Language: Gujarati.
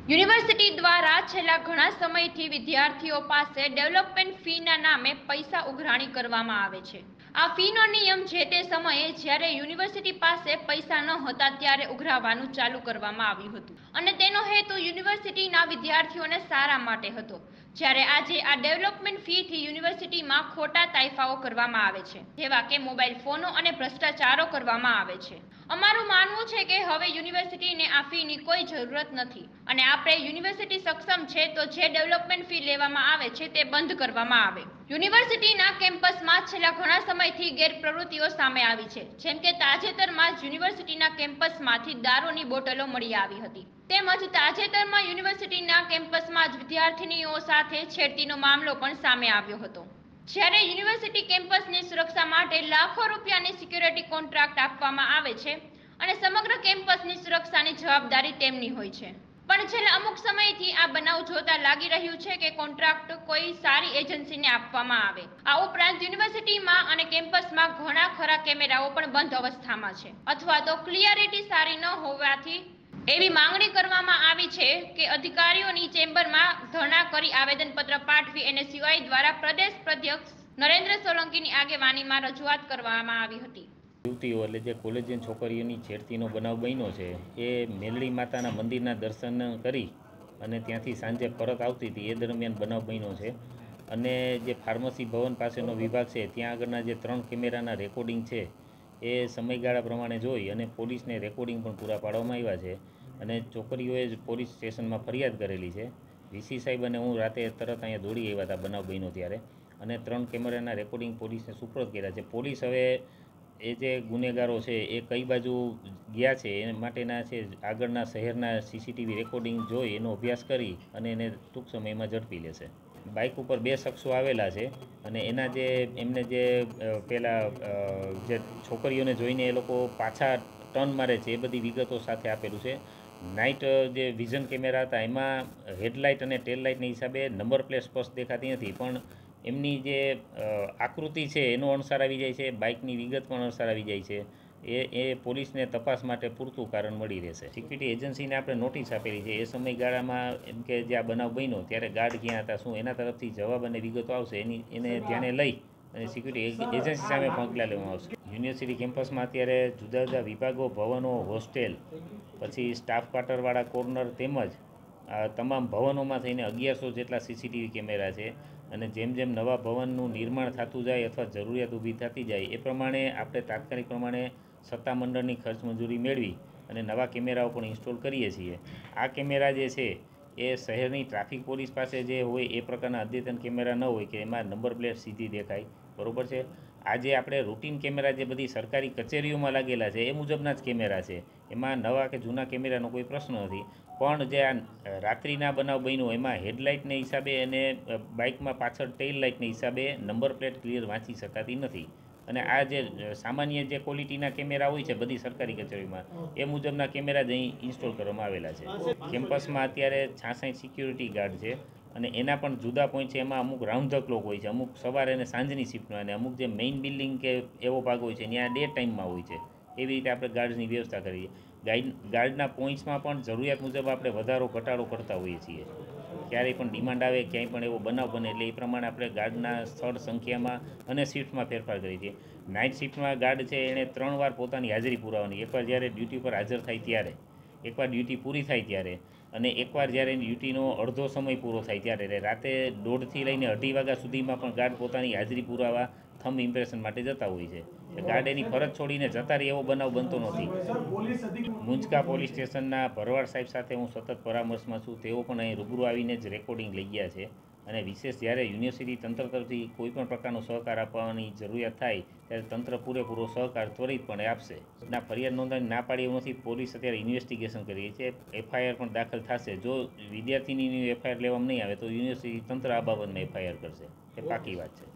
યુનિવર્સિટી દ્વારા છેલ્લા ઘણા સમયથી વિદ્યાર્થીઓ પાસે ડેવલપમેન્ટ ફીના નામે પૈસા ઉઘરાણી કરવામાં આવે છે। આ ફીનો નિયમ જે તે સમયે જ્યારે યુનિવર્સિટી પાસે પૈસા ન હતા ત્યારે ઉઘરાવવાનું ચાલુ કરવામાં આવ્યું હતું અને તેનો હેતુ યુનિવર્સિટીના વિદ્યાર્થીઓને સારા માટે હતો। જ્યારે આજે આ ડેવલપમેન્ટ ફીથી યુનિવર્સિટીમાં ખોટા તાઇફાઓ કરવામાં આવે છે, જેવા કે મોબાઈલ ફોનો અને ભ્રષ્ટાચારો કરવામાં આવે છે। અમારું માનવું છે કે હવે યુનિવર્સિટીને આ ફીની કોઈ જરૂરત નથી અને આપણે યુનિવર્સિટી સક્ષમ છે તો જે ડેવલપમેન્ટ ફી લેવામાં આવે છે તે બંધ કરવામાં આવે। યુનિવર્સિટીના કેમ્પસમાં છેલ્લા ઘણા સમયથી ગેરપ્રવૃત્તિઓ સામે આવી છે, જેમ કે તાજેતરમાં જ યુનિવર્સિટીના કેમ્પસમાંથી દારૂની બોટલો મળી આવી હતી, તેમજ તાજેતરમાં યુનિવર્સિટીના કેમ્પસમાં જ વિદ્યાર્થીનીઓ સાથે છેડતીનો મામલો પણ સામે આવ્યો હતો। જ્યારે યુનિવર્સિટી કેમ્પસની સુરક્ષા માટે લાખો રૂપિયાની સિક્યુરિટી કોન્ટ્રાક્ટ આપવામાં આવે છે અને સમગ્ર કેમ્પસની સુરક્ષાની જવાબદારી તેમની હોય છે, પણ છેલ્લા અમુક સમયથી આ બનાવ જોતા લાગી રહ્યું છે કે કોન્ટ્રાક્ટ કોઈ સારી એજન્સીને આપવામાં આવે। આ ઉપરાંત યુનિવર્સિટીમાં અને કેમ્પસમાં ઘણા ખરા કેમેરાઓ પણ બંધ અવસ્થામાં છે અથવા તો ક્લિયરિટી સારી ન હોવાથી એવી માંગણી કરવામાં આવી છે કે અધિકારીઓની ચેમ્બરમાં ધરણા કરી આવેદનપત્ર પાઠવી NSUI દ્વારા પ્રદેશ અધ્યક્ષ નરેન્દ્ર સોલંકીની આગેવાનીમાં રજૂઆત કરવામાં આવી હતી। યુવતીઓ એટલે જે કોલેજિયન છોકરીઓની છેડતીનો બનાવ બન્યો છે એ મેલડી માતાના મંદિરના દર્શન કરી અને ત્યાંથી સાંજે પરત આવતી હતી એ દરમિયાન બનાવ બન્યો છે અને જે ફાર્મસી ભવન પાસેનો વિભાગ છે ત્યાં આગળના જે 3 કેમેરાના રેકોર્ડિંગ છે એ સમયગાળા પ્રમાણે જોઈ અને પોલીસને રેકોર્ડિંગ પણ પૂરા પાડવામાં આવ્યા છે અને છોકરીઓએ જ પોલીસ સ્ટેશનમાં ફરિયાદ કરેલી છે। વીસી સાહેબ અને હું રાતે તરત અહીંયા દોડી આવ્યા હતા બનાવ બન્યો ત્યારે અને 3 કેમેરાના રેકોર્ડિંગ પોલીસને સુપરત કર્યા છે। પોલીસ હવે એ જે ગુનેગારો છે એ કઈ બાજુ ગયા છે એ માટેના છે આગળના શહેરના સીસીટીવી રેકોર્ડિંગ જોઈ એનો અભ્યાસ કરી અને એને ટૂંક સમયમાં ઝડપી લેશે। બાઇક ઉપર 2 શખ્સો આવેલા છે અને એના જે એમને જે પેલા જે છોકરીઓને જોઈને એ લોકો પાછા ટર્ન મારે છે એ બધી વિગતો સાથે આપેલું છે। નાઇટ જે વિઝન કેમેરા હતા એમાં હેડલાઇટ અને ટેલ લાઇટના હિસાબે નંબર પ્લેટ સ્પષ્ટ દેખાતી નથી, પણ એમની જે આકૃતિ છે એનો અણસાર આવી જાય છે, બાઇકની વિગત પણ અણસાર આવી જાય છે। એ પોલીસને તપાસ માટે પૂરતું કારણ મળી રહેશે। સિક્યુરિટી એજન્સીને આપણે નોટિસ આપેલી છે, એ સમયગાળામાં એમ કે જે આ બનાવ બન્યો ત્યારે ગાર્ડ ક્યાં હતા, શું એના તરફથી જવાબ અને વિગતો આવશે એને ધ્યાને લઈ અને સિક્યુરિટી એજન્સી સામે પગલાં લેવામાં આવશે। યુનિવર્સિટી કેમ્પસમાં અત્યારે જુદા જુદા વિભાગો, ભવનો, હોસ્ટેલ, પછી સ્ટાફ ક્વાર્ટરવાળા કોર્નર તેમજ તમામ ભવનોમાં થઈને 1100 જેટલા સીસીટીવી કેમેરા છે અને જેમ જેમ નવા ભવનનું નિર્માણ થતું જાય અથવા જરૂરિયાત ઊભી થતી જાય એ પ્રમાણે આપણે તાત્કાલિક પ્રમાણે સત્તામંડળની ખર્ચ મંજૂરી મેળવી અને નવા કેમેરાઓ પણ ઇન્સ્ટોલ કરીએ છીએ। આ કેમેરા જે છે એ શહેરની ટ્રાફિક પોલીસ પાસે જે હોય એ પ્રકારના અદ્યતન કેમેરા ન હોય કે એમાં નંબર પ્લેટ સીધી દેખાય, બરાબર છે। આજે આપણે રૂટીન કેમેરા જે બધી સરકારી કચેરીઓમાં લાગેલા છે એ મુજબના જ કેમેરા છે, એમાં નવા કે જૂના કેમેરાનો કોઈ પ્રશ્ન નથી, પણ જે આ રાત્રિના બનાવ બન્યો એમાં હેડલાઇટને હિસાબે અને બાઇકમાં પાછળ ટેઇલ લાઇટને હિસાબે નંબર પ્લેટ ક્લિયર વાંચી શકાતી નથી અને આ જે સામાન્ય જે ક્વોલિટીના કેમેરા હોય છે બધી સરકારી કચેરીમાં એ મુજબના કેમેરા જ અહીં ઇન્સ્ટોલ કરવામાં આવેલા છે। કેમ્પસમાં અત્યારે 66 સિક્યુરિટી ગાર્ડ છે અને એના પણ જુદા પોઈન્ટ છે, એમાં અમુક રાઉન્ડ ધ ક્લોક હોય છે, અમુક સવારે અને સાંજની શિફ્ટમાં અને અમુક જે મેઇન બિલ્ડિંગ કે એવો ભાગ હોય છે ત્યાં ડે ટાઈમમાં હોય છે। એવી રીતે આપણે ગાર્ડની વ્યવસ્થા કરીએ। ગાર્ડના પોઈન્ટ્સમાં પણ જરૂરિયાત મુજબ આપણે વધારો ઘટાડો કરતા હોઈએ છીએ। ક્યારેય પણ ડિમાન્ડ આવે, ક્યાંય પણ એવો બનાવ બને એટલે એ પ્રમાણે આપણે ગાર્ડના સ્થળ સંખ્યામાં અને શિફ્ટમાં ફેરફાર કરીએ છીએ। નાઇટ શિફ્ટમાં ગાર્ડ છે એણે 3 વાર પોતાની હાજરી પુરાવવાની, એકવાર જ્યારે ડ્યુટી પર હાજર થાય ત્યારે, એકવાર ડ્યુટી પૂરી થાય ત્યારે અને એકવાર જ્યારે ડ્યુટીનો અડધો સમય પૂરો થાય ત્યારે। રાતે 1:30 લઈને 2:30 વાગ્યા સુધીમાં પણ ગાર્ડ પોતાની હાજરી પુરાવા થંબ ઇમ્પ્રેશન માટે જતા હોય છે। ગાર્ડ એની ફરજ છોડીને જતા રહે એવો બનાવ બનતો નથી। મુંજકા પોલીસ સ્ટેશનના ભરવાડ સાહેબ સાથે હું સતત પરામર્શમાં છું, તેઓ પણ અહીં રૂબરૂ આવીને જ રેકોર્ડિંગ લઈ ગયા છે અને વિશેષ જ્યારે યુનિવર્સિટી તંત્ર તરફથી કોઈપણ પ્રકારનો સહકાર આપવાની જરૂરિયાત થાય ત્યારે તંત્ર પૂરેપૂરો સહકાર ત્વરિતપણે આપશે। ના ફરિયાદ નોંધવાની ના પાડી એવું નથી, પોલીસ અત્યારે ઇન્વેસ્ટિગેશન કરી છે, FIR પણ દાખલ થશે। જો વિદ્યાર્થીની FIR લેવામાં નહીં આવે તો યુનિવર્સિટી તંત્ર આ બાબતમાં FIR કરશે, એ પાકી વાત છે।